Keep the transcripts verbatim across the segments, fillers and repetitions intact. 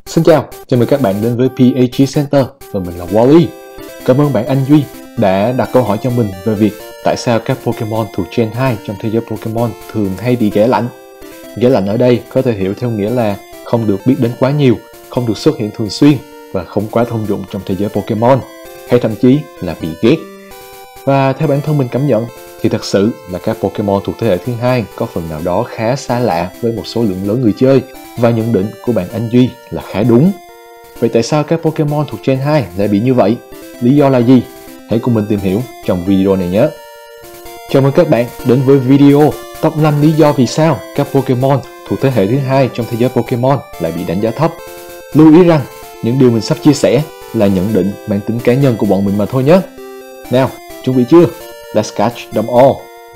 Xin chào, chào mừng các bạn đến với pê a giê Center và mình là Wally. Cảm ơn bạn Anh Duy đã đặt câu hỏi cho mình về việc tại sao các Pokemon thuộc Gen hai trong thế giới Pokemon thường hay bị ghẻ lạnh. Ghẻ lạnh ở đây có thể hiểu theo nghĩa là không được biết đến quá nhiều, không được xuất hiện thường xuyên và không quá thông dụng trong thế giới Pokemon, hay thậm chí là bị ghét. Và theo bản thân mình cảm nhận thì thật sự là các Pokemon thuộc thế hệ thứ hai có phần nào đó khá xa lạ với một số lượng lớn người chơi, và nhận định của bạn Anh Duy là khá đúng. Vậy tại sao các Pokemon thuộc Gen hai lại bị như vậy? Lý do là gì? Hãy cùng mình tìm hiểu trong video này nhé. Chào mừng các bạn đến với video top năm lý do vì sao các Pokemon thuộc thế hệ thứ hai trong thế giới Pokemon lại bị đánh giá thấp. Lưu ý rằng những điều mình sắp chia sẻ là nhận định mang tính cá nhân của bọn mình mà thôi nhé. Nào, chuẩn bị chưa? Let's catch them all!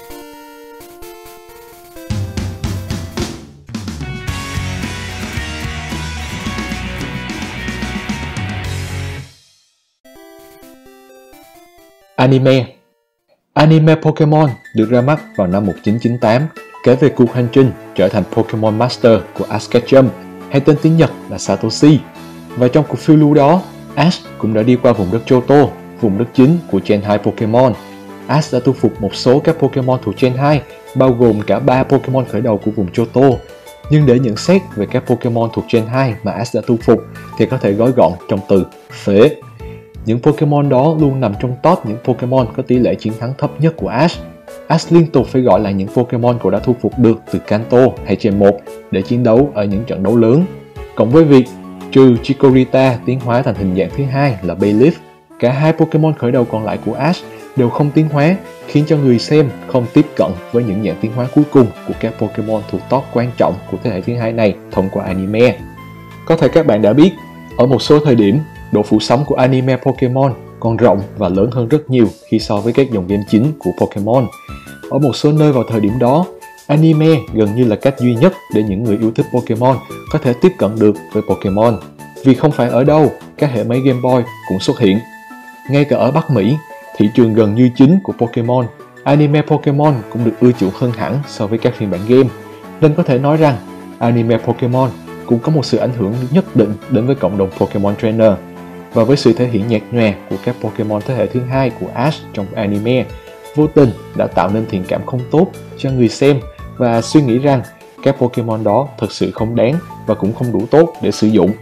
Anime. Anime Pokemon được ra mắt vào năm một nghìn chín trăm chín mươi tám, kể về cuộc hành trình trở thành Pokemon Master của Ash Ketchum, hay tên tiếng Nhật là Satoshi. Và trong cuộc phiêu lưu đó, Ash cũng đã đi qua vùng đất Johto, vùng đất chính của Gen hai Pokemon. Ash đã thu phục một số các Pokemon thuộc Gen hai, bao gồm cả ba Pokemon khởi đầu của vùng Johto. Nhưng để nhận xét về các Pokemon thuộc Gen hai mà Ash đã thu phục thì có thể gói gọn trong từ phế. Những Pokemon đó luôn nằm trong top những Pokemon có tỷ lệ chiến thắng thấp nhất của Ash. Ash liên tục phải gọi lại những Pokemon cậu đã thu phục được từ Kanto hay Gen một để chiến đấu ở những trận đấu lớn. Cộng với việc trừ Chikorita tiến hóa thành hình dạng thứ hai là Bayleaf, cả hai Pokemon khởi đầu còn lại của Ash đều không tiến hóa, khiến cho người xem không tiếp cận với những dạng tiến hóa cuối cùng của các Pokemon thuộc top quan trọng của thế hệ thứ hai này thông qua anime. Có thể các bạn đã biết, ở một số thời điểm, độ phủ sóng của anime Pokemon còn rộng và lớn hơn rất nhiều khi so với các dòng game chính của Pokemon. Ở một số nơi vào thời điểm đó, anime gần như là cách duy nhất để những người yêu thích Pokemon có thể tiếp cận được với Pokemon. Vì không phải ở đâu, các hệ máy Game Boy cũng xuất hiện. Ngay cả ở Bắc Mỹ, thị trường gần như chính của Pokemon, anime Pokemon cũng được ưa chuộng hơn hẳn so với các phiên bản game. Nên có thể nói rằng, anime Pokemon cũng có một sự ảnh hưởng nhất định đến với cộng đồng Pokemon Trainer. Và với sự thể hiện nhạt nhòa của các Pokemon thế hệ thứ hai của Ash trong anime, vô tình đã tạo nên thiện cảm không tốt cho người xem và suy nghĩ rằng các Pokemon đó thực sự không đáng và cũng không đủ tốt để sử dụng.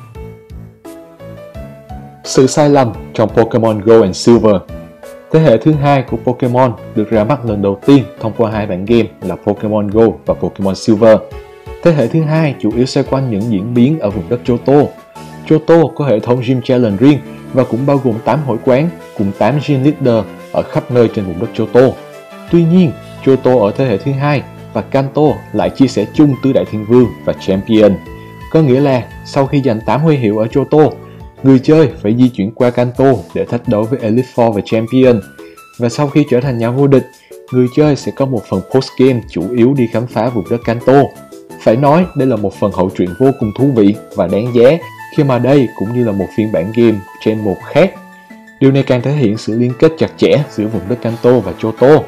Sự sai lầm trong Pokemon Gold and Silver. Thế hệ thứ hai của Pokemon được ra mắt lần đầu tiên thông qua hai bản game là Pokemon Gold và Pokemon Silver. Thế hệ thứ hai chủ yếu xoay quanh những diễn biến ở vùng đất Johto. Johto có hệ thống Gym Challenge riêng và cũng bao gồm tám hội quán cùng tám Gym Leader ở khắp nơi trên vùng đất Johto. Tuy nhiên, Johto ở thế hệ thứ hai và Kanto lại chia sẻ chung tứ đại thiên vương và Champion. Có nghĩa là sau khi giành tám huy hiệu ở Johto, người chơi phải di chuyển qua Kanto để thách đấu với Elite Four và Champion. Và sau khi trở thành nhà vô địch, người chơi sẽ có một phần post-game chủ yếu đi khám phá vùng đất Kanto. Phải nói đây là một phần hậu truyện vô cùng thú vị và đáng giá, khi mà đây cũng như là một phiên bản game Gen một khác. Điều này càng thể hiện sự liên kết chặt chẽ giữa vùng đất Kanto và Johto.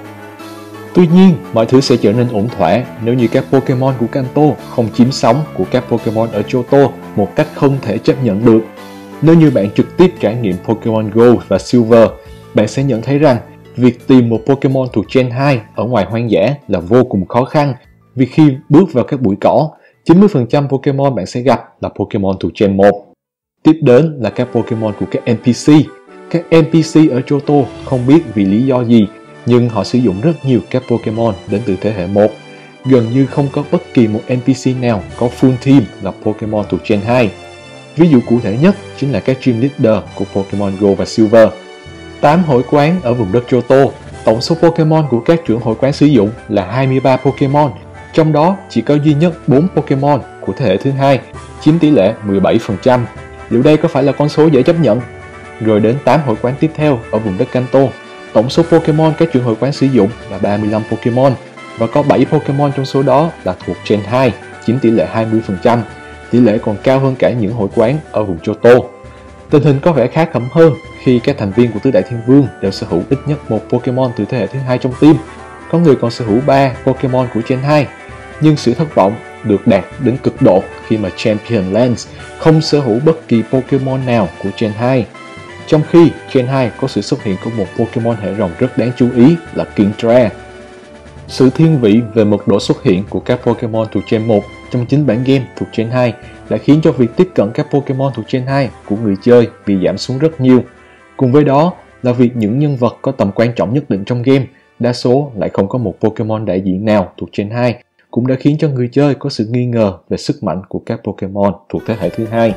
Tuy nhiên, mọi thứ sẽ trở nên ổn thỏa nếu như các Pokemon của Kanto không chiếm sóng của các Pokemon ở Johto một cách không thể chấp nhận được. Nếu như bạn trực tiếp trải nghiệm Pokemon Gold và Silver, bạn sẽ nhận thấy rằng việc tìm một Pokemon thuộc Gen hai ở ngoài hoang dã là vô cùng khó khăn, vì khi bước vào các bụi cỏ, chín mươi phần trăm Pokemon bạn sẽ gặp là Pokemon thuộc Gen một. Tiếp đến là các Pokemon của các en pê xê. Các en pê xê ở Johto không biết vì lý do gì, nhưng họ sử dụng rất nhiều các Pokemon đến từ thế hệ một. Gần như không có bất kỳ một en pê xê nào có full team là Pokemon thuộc Gen hai. Ví dụ cụ thể nhất chính là các Gym Leader của Pokemon Gold và Silver. tám hội quán ở vùng đất Johto, tổng số Pokemon của các trưởng hội quán sử dụng là hai mươi ba Pokemon, trong đó chỉ có duy nhất bốn Pokemon của thế hệ thứ hai, chiếm tỷ lệ mười bảy phần trăm. Liệu đây có phải là con số dễ chấp nhận? Rồi đến tám hội quán tiếp theo ở vùng đất Kanto, tổng số Pokemon các trưởng hội quán sử dụng là ba mươi lăm Pokemon, và có bảy Pokemon trong số đó là thuộc Gen hai, chiếm tỷ lệ hai mươi phần trăm. Tỷ lệ còn cao hơn cả những hội quán ở vùng Johto. Tình hình có vẻ khá khẩm hơn khi các thành viên của tứ đại thiên vương đều sở hữu ít nhất một Pokemon từ thế hệ thứ hai trong team. Có người còn sở hữu ba Pokemon của Gen hai. Nhưng sự thất vọng được đạt đến cực độ khi mà Champion Lands không sở hữu bất kỳ Pokemon nào của Gen hai. Trong khi Gen hai có sự xuất hiện của một Pokemon hệ rồng rất đáng chú ý là Kingdra. Sự thiên vị về mật độ xuất hiện của các Pokemon thuộc Gen một trong chính bản game thuộc Gen hai đã khiến cho việc tiếp cận các Pokemon thuộc Gen hai của người chơi bị giảm xuống rất nhiều. Cùng với đó là việc những nhân vật có tầm quan trọng nhất định trong game, đa số lại không có một Pokemon đại diện nào thuộc Gen hai, cũng đã khiến cho người chơi có sự nghi ngờ về sức mạnh của các Pokemon thuộc thế hệ thứ hai.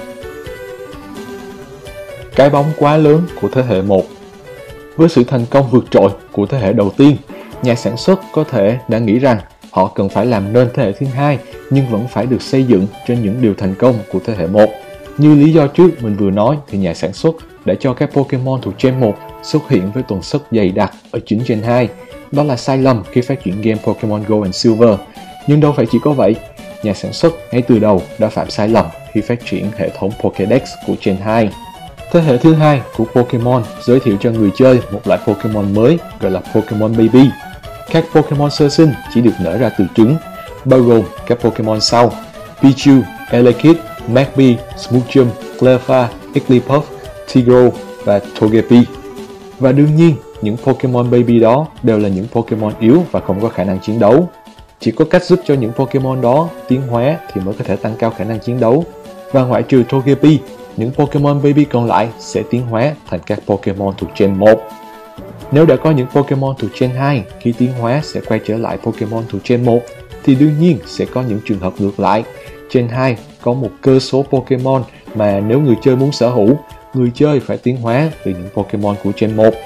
Cái bóng quá lớn của thế hệ một. Với sự thành công vượt trội của thế hệ đầu tiên, nhà sản xuất có thể đã nghĩ rằng họ cần phải làm nên thế hệ thứ hai nhưng vẫn phải được xây dựng trên những điều thành công của thế hệ một. Như lý do trước mình vừa nói thì nhà sản xuất đã cho các Pokemon thuộc Gen một xuất hiện với tần suất dày đặc ở chính Gen hai. Đó là sai lầm khi phát triển game Pokemon Go and Silver. Nhưng đâu phải chỉ có vậy, nhà sản xuất ngay từ đầu đã phạm sai lầm khi phát triển hệ thống Pokédex của Gen hai. Thế hệ thứ hai của Pokemon giới thiệu cho người chơi một loại Pokemon mới gọi là Pokemon Baby. Các Pokemon sơ sinh chỉ được nở ra từ trứng, bao gồm các Pokemon sau: Pichu, Elekid, Magby, Smoochum, Cleffa, Igglybuff, Tigro và Togepi. Và đương nhiên, những Pokemon Baby đó đều là những Pokemon yếu và không có khả năng chiến đấu. Chỉ có cách giúp cho những Pokemon đó tiến hóa thì mới có thể tăng cao khả năng chiến đấu. Và ngoại trừ Togepi, những Pokemon Baby còn lại sẽ tiến hóa thành các Pokemon thuộc Gen một. Nếu đã có những Pokemon thuộc Gen hai, khi tiến hóa sẽ quay trở lại Pokemon thuộc Gen một, thì đương nhiên sẽ có những trường hợp ngược lại. Gen hai có một cơ số Pokemon mà nếu người chơi muốn sở hữu, người chơi phải tiến hóa từ những Pokemon của Gen một.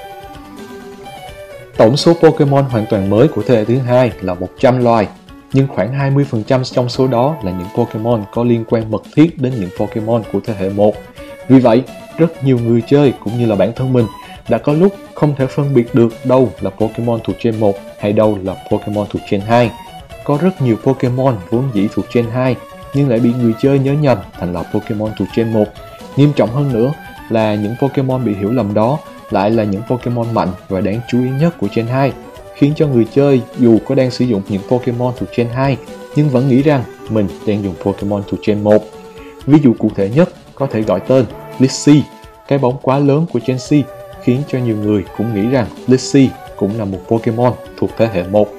Tổng số Pokemon hoàn toàn mới của thế hệ thứ hai là một trăm loài, nhưng khoảng hai mươi phần trăm trong số đó là những Pokemon có liên quan mật thiết đến những Pokemon của thế hệ một. Vì vậy, rất nhiều người chơi cũng như là bản thân mình đã có lúc không thể phân biệt được đâu là Pokemon thuộc Gen một hay đâu là Pokemon thuộc Gen hai. Có rất nhiều Pokemon vốn dĩ thuộc Gen hai nhưng lại bị người chơi nhớ nhầm thành là Pokemon thuộc Gen một. Nghiêm trọng hơn nữa là những Pokemon bị hiểu lầm đó lại là những Pokemon mạnh và đáng chú ý nhất của Gen hai, khiến cho người chơi dù có đang sử dụng những Pokemon thuộc Gen hai nhưng vẫn nghĩ rằng mình đang dùng Pokemon thuộc Gen một. Ví dụ cụ thể nhất có thể gọi tên Blissey, cái bóng quá lớn của Gen C, khiến cho nhiều người cũng nghĩ rằng Blissey cũng là một Pokemon thuộc thế hệ một.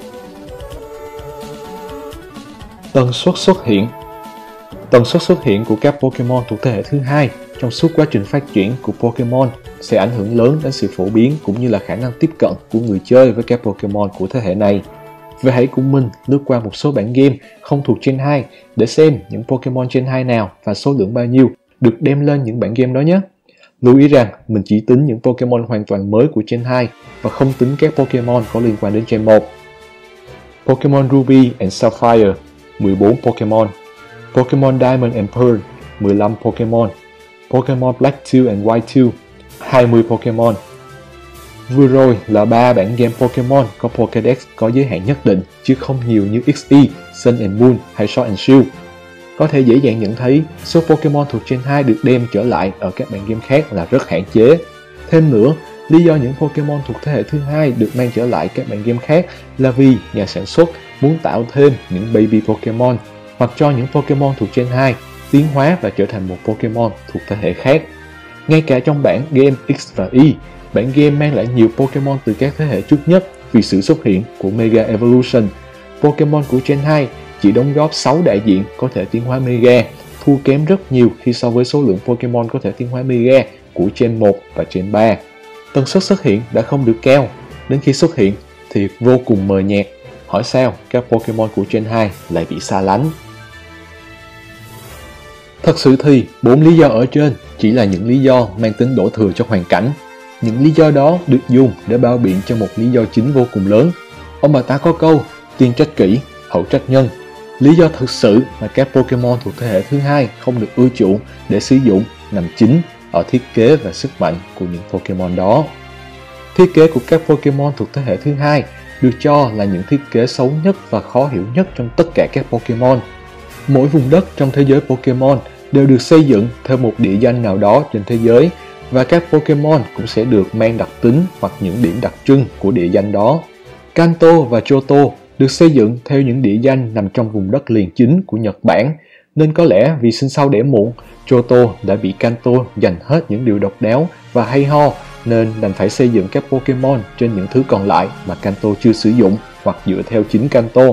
Tần suất xuất hiện. Tần suất xuất hiện của các Pokemon thuộc thế hệ thứ hai trong suốt quá trình phát triển của Pokemon sẽ ảnh hưởng lớn đến sự phổ biến cũng như là khả năng tiếp cận của người chơi với các Pokemon của thế hệ này. Vậy hãy cùng mình lướt qua một số bản game không thuộc Gen hai để xem những Pokemon Gen hai nào và số lượng bao nhiêu được đem lên những bản game đó nhé. Lưu ý rằng mình chỉ tính những Pokemon hoàn toàn mới của Gen hai và không tính các Pokemon có liên quan đến Gen một. Pokemon Ruby and Sapphire, mười bốn Pokemon. Pokemon Diamond and Pearl, mười lăm Pokemon. Pokemon Black two and White two, hai mươi Pokemon. Vừa rồi là ba bản game Pokemon có Pokédex có giới hạn nhất định, chứ không nhiều như ích y, Sun and Moon hay Sword and Shield. Có thể dễ dàng nhận thấy số Pokemon thuộc Gen hai được đem trở lại ở các bản game khác là rất hạn chế. Thêm nữa, lý do những Pokemon thuộc thế hệ thứ hai được mang trở lại các bản game khác là vì nhà sản xuất muốn tạo thêm những Baby Pokemon hoặc cho những Pokemon thuộc Gen hai tiến hóa và trở thành một Pokemon thuộc thế hệ khác. Ngay cả trong bản game X và Y, bản game mang lại nhiều Pokemon từ các thế hệ trước nhất vì sự xuất hiện của Mega Evolution. Pokemon của Gen hai chỉ đóng góp sáu đại diện có thể tiến hóa Mega, thua kém rất nhiều khi so với số lượng Pokemon có thể tiến hóa Mega của Gen một và Gen ba. Tần suất xuất hiện đã không được cao, đến khi xuất hiện thì vô cùng mờ nhạt. Hỏi sao các Pokemon của Gen hai lại bị xa lánh? Thật sự thì bốn lý do ở trên chỉ là những lý do mang tính đổ thừa cho hoàn cảnh. Những lý do đó được dùng để bao biện cho một lý do chính vô cùng lớn. Ông bà ta có câu tiên trách kỷ, hậu trách nhân. Lý do thực sự mà các Pokemon thuộc thế hệ thứ hai không được ưa chuộng để sử dụng nằm chính ở thiết kế và sức mạnh của những Pokemon đó. Thiết kế của các Pokemon thuộc thế hệ thứ hai được cho là những thiết kế xấu nhất và khó hiểu nhất trong tất cả các Pokemon. Mỗi vùng đất trong thế giới Pokemon đều được xây dựng theo một địa danh nào đó trên thế giới, và các Pokemon cũng sẽ được mang đặc tính hoặc những điểm đặc trưng của địa danh đó. Kanto và Johto được xây dựng theo những địa danh nằm trong vùng đất liền chính của Nhật Bản, nên có lẽ vì sinh sau đẻ muộn, Johto đã bị Kanto dành hết những điều độc đáo và hay ho, nên đành phải xây dựng các Pokemon trên những thứ còn lại mà Kanto chưa sử dụng hoặc dựa theo chính Kanto.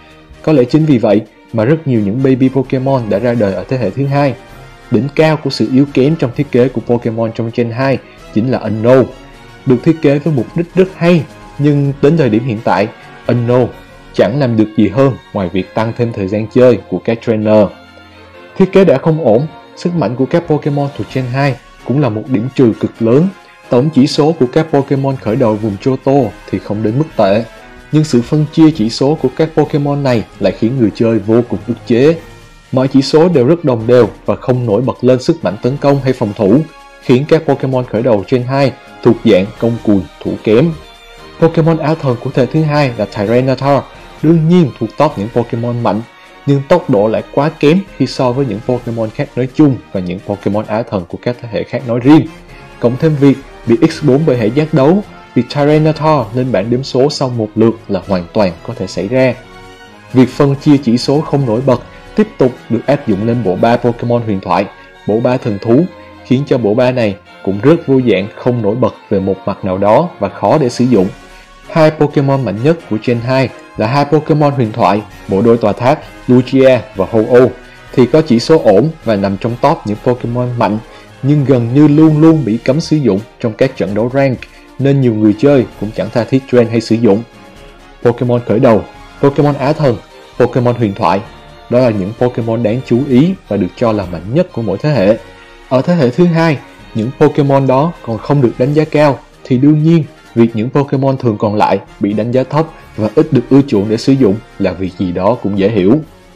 Có lẽ chính vì vậy mà rất nhiều những baby Pokemon đã ra đời ở thế hệ thứ hai. Đỉnh cao của sự yếu kém trong thiết kế của Pokemon trong Gen hai chính là Unknown. Được thiết kế với mục đích rất hay, nhưng đến thời điểm hiện tại, Unknown chẳng làm được gì hơn ngoài việc tăng thêm thời gian chơi của các trainer. Thiết kế đã không ổn, sức mạnh của các Pokemon thuộc Gen hai cũng là một điểm trừ cực lớn. Tổng chỉ số của các Pokemon khởi đầu vùng Johto thì không đến mức tệ, nhưng sự phân chia chỉ số của các Pokemon này lại khiến người chơi vô cùng ức chế. Mọi chỉ số đều rất đồng đều và không nổi bật lên sức mạnh tấn công hay phòng thủ, khiến các Pokemon khởi đầu Gen hai thuộc dạng công cùi, thủ kém. Pokemon áo thần của thế thứ hai là Tyranitar, đương nhiên thuộc top những Pokemon mạnh, nhưng tốc độ lại quá kém khi so với những Pokemon khác nói chung và những Pokemon áo thần của các thế hệ khác nói riêng. Cộng thêm việc bị ích bốn bởi hệ giác đấu, việc Tyranitar lên bảng đếm số sau một lượt là hoàn toàn có thể xảy ra. Việc phân chia chỉ số không nổi bật tiếp tục được áp dụng lên bộ ba Pokemon huyền thoại, bộ ba thần thú, khiến cho bộ ba này cũng rất vô dạng không nổi bật về một mặt nào đó và khó để sử dụng. Hai Pokemon mạnh nhất của Gen hai là hai Pokemon huyền thoại, bộ đôi tòa tháp Lugia và Ho-Oh, thì có chỉ số ổn và nằm trong top những Pokemon mạnh, nhưng gần như luôn luôn bị cấm sử dụng trong các trận đấu rank, nên nhiều người chơi cũng chẳng tha thiết train hay sử dụng. Pokemon khởi đầu, Pokemon á thần, Pokemon huyền thoại, đó là những Pokemon đáng chú ý và được cho là mạnh nhất của mỗi thế hệ. Ở thế hệ thứ hai, những Pokemon đó còn không được đánh giá cao, thì đương nhiên việc những Pokemon thường còn lại bị đánh giá thấp và ít được ưa chuộng để sử dụng là việc gì đó cũng dễ hiểu.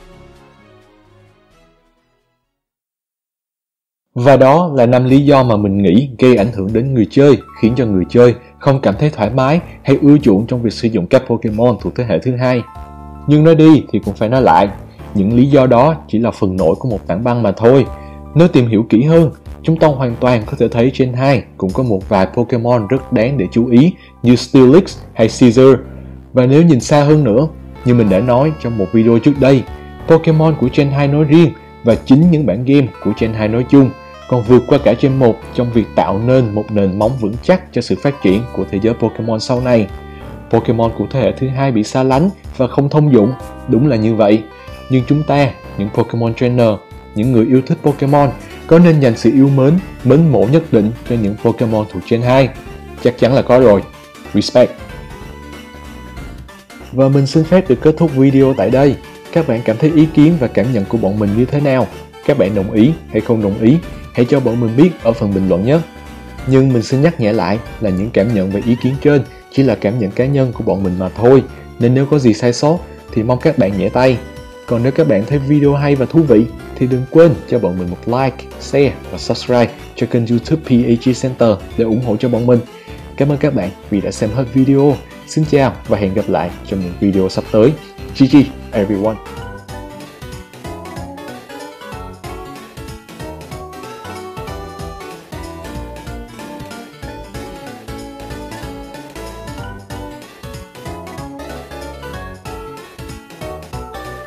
Và đó là năm lý do mà mình nghĩ gây ảnh hưởng đến người chơi, khiến cho người chơi không cảm thấy thoải mái hay ưa chuộng trong việc sử dụng các Pokemon thuộc thế hệ thứ hai. Nhưng nói đi thì cũng phải nói lại, những lý do đó chỉ là phần nổi của một tảng băng mà thôi. Nếu tìm hiểu kỹ hơn, chúng ta hoàn toàn có thể thấy Gen hai cũng có một vài Pokemon rất đáng để chú ý như Steelix hay Caesar. Và nếu nhìn xa hơn nữa, như mình đã nói trong một video trước đây, Pokemon của Gen hai nói riêng và chính những bản game của Gen hai nói chung còn vượt qua cả Gen một trong việc tạo nên một nền móng vững chắc cho sự phát triển của thế giới Pokemon sau này. Pokemon của thế hệ thứ hai bị xa lánh và không thông dụng, đúng là như vậy. Nhưng chúng ta, những Pokemon Trainer, những người yêu thích Pokemon, có nên dành sự yêu mến, mến mộ nhất định cho những Pokemon thuộc Gen hai? Chắc chắn là có rồi. Respect. Và mình xin phép được kết thúc video tại đây. Các bạn cảm thấy ý kiến và cảm nhận của bọn mình như thế nào? Các bạn đồng ý hay không đồng ý? Hãy cho bọn mình biết ở phần bình luận nhé. Nhưng mình xin nhắc nhẹ lại là những cảm nhận và ý kiến trên chỉ là cảm nhận cá nhân của bọn mình mà thôi, nên nếu có gì sai sót thì mong các bạn nhẹ tay. Còn nếu các bạn thấy video hay và thú vị thì đừng quên cho bọn mình một like, share và subscribe cho kênh YouTube pê a giê Center để ủng hộ cho bọn mình. Cảm ơn các bạn vì đã xem hết video. Xin chào và hẹn gặp lại trong những video sắp tới. giê giê everyone!